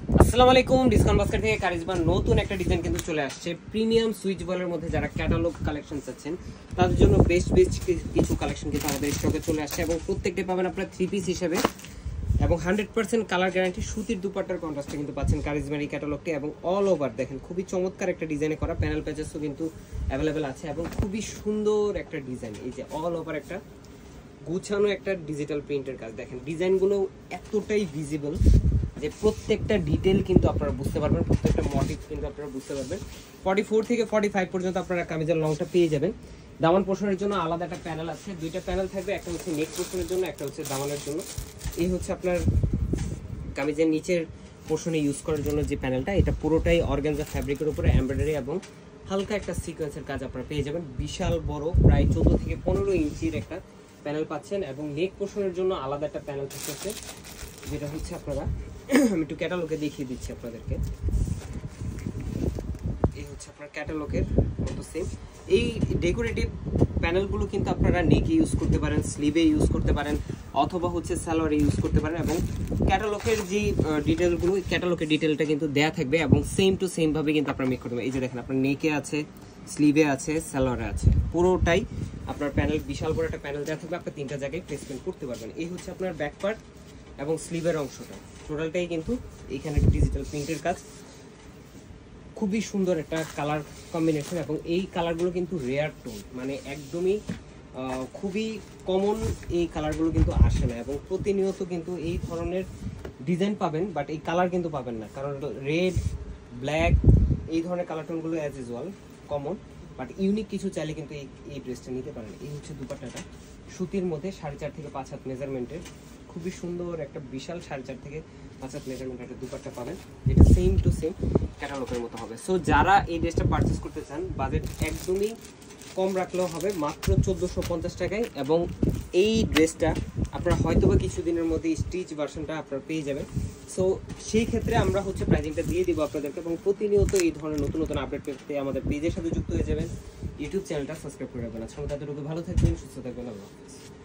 আসসালামু আলাইকুম, discount basket থেকে কারিজমার নতুন একটা ডিজাইন কিন্তু চলে আসছে। প্রিমিয়াম সুইচ বলের মধ্যে যারা ক্যাটালগ কালেকশন চাচ্ছেন তাদের জন্য বেস্ট কিছু কালেকশন কিন্তু আমাদের স্টকে চলে আসছে এবং প্রত্যেকটা পাবেন আপনার 3 পিস হিসেবে এবং 100% কালার গ্যারান্টি। সুতির দুপাট্টার কন্ট্রাস্টে কিন্তু পাচ্ছেন কারিজমার এই ক্যাটালগটি এবং অল ওভার দেখেন খুবই চমৎকার একটা ডিজাইনে করা প্যানেল প্যাচেসও কিন্তু অ্যাভেলেবেল আছে এবং খুবই সুন্দর একটা ডিজাইন। এই যে অল ওভার একটা গুছানো একটা ডিজিটাল প্রিন্টের কাজ, দেখেন ডিজাইনগুলো এতটাই ভিজিবল যে প্রত্যেকটা ডিটেল কিন্তু আপনারা বুঝতে পারবেন, প্রত্যেকটা মোটিভ কিন্তু আপনারা বুঝতে পারবেন। 44 থেকে 45 পর্যন্ত আপনারা কামিজের লংটা পেয়ে যাবেন। দামান পোর্শনের জন্য আলাদা একটা প্যানেল আছে, দুইটা প্যানেল থাকবে, একটা হচ্ছে নেক পোর্শনের জন্য, একটা হচ্ছে দামানের জন্য। এই হচ্ছে আপনার কামিজের নিচের পোর্শনে ইউজ করার জন্য যে প্যানেলটা, এটা পুরোটাই অর্গানজা ফ্যাব্রিকের উপরে এমব্রয়ডারি এবং হালকা একটা সিকোয়েন্সের কাজ আপনারা পেয়ে যাবেন। বিশাল বড় প্রায় 14 থেকে 15 ইঞ্চির একটা প্যানেল পাচ্ছেন এবং নেক পোর্শনের জন্য আলাদা একটা প্যানেল থাকছে, যেটা হচ্ছে আপনারা আমি একটু ক্যাটালগে দেখিয়ে দিচ্ছি আপনাদেরকে। এই হচ্ছে আপনার ক্যাটালগের মতো সেম। এই ডেকোরেটিভ প্যানেলগুলো কিন্তু আপনারা নেকে ইউজ করতে পারেন, স্লিভে ইউজ করতে পারেন, অথবা হচ্ছে সালোয়ারে ইউজ করতে পারেন এবং ক্যাটালগের যে ডিটেলগুলো, ক্যাটালগের ডিটেলটা কিন্তু দেয়া থাকবে এবং সেম টু সেম ভাবে কিন্তু আপনারা মেক করতে পারেন। এই যে দেখেন আপনার নেকে আছে, স্লিভে আছে, সালোয়ারে আছে, পুরোটাই আপনার প্যানেল, বিশাল বড় একটা প্যানেল দেওয়া থাকবে, আপনার 3টা জায়গায় প্লেসমেন্ট করতে পারবেন। এই হচ্ছে আপনার ব্যাক পার্ট এবং স্লিভের অংশটা, টোটালটাই কিন্তু এখানে ডিজিটাল প্রিন্টের কাজ। খুবই সুন্দর একটা কালার কম্বিনেশন এবং এই কালারগুলো কিন্তু রেয়ার টোন, মানে একদমই খুবই কমন এই কালারগুলো কিন্তু আসে না এবং প্রতিনিয়ত কিন্তু এই ধরনের ডিজাইন পাবেন, বাট এই কালার কিন্তু পাবেন না, কারণ রেড, ব্ল্যাক এই ধরনের কালার টোনগুলো as usual common, but unique কিছু চাইলে কিন্তু এই ড্রেসটা নিতে পারেন। এই হচ্ছে দুপাট্টাটা, সুতির মধ্যে 4.5 থেকে 5 হাত মেজারমেন্টের খুবই সুন্দর একটা বিশাল 4.5 থেকে 5 হাত মেজারমেন্ট একটা দুপাট্টা পাবেন, যেটা সেম টু সেম ক্যাটালগের মতো হবে। সো যারা এই ড্রেসটা পারচেস করতে চান, বাজেট একদমই কম রাখলেও হবে, মাত্র 1450 টাকায়। এবং এই ড্রেসটা আপনারা হয়তোবা কিছুদিনের মধ্যে স্টিচ ভার্সনটা আপনারা পেয়ে যাবেন। সো সেই ক্ষেত্রে আমরা হচ্ছে প্রাইজিংটা দিয়ে দিব আপনাদেরকে এবং প্রতিনিয়ত এই ধরনের নতুন নতুন আপডেট পেতে আমাদের পেজের সাথে যুক্ত হয়ে যাবেন। ইউটিউব চ্যানেলটা সাবস্ক্রাইব করে রাখবেন। আজকে তাদের ভালো থাকবেন, সুস্থ থাকবেন, আল্লাহ হাফেজ।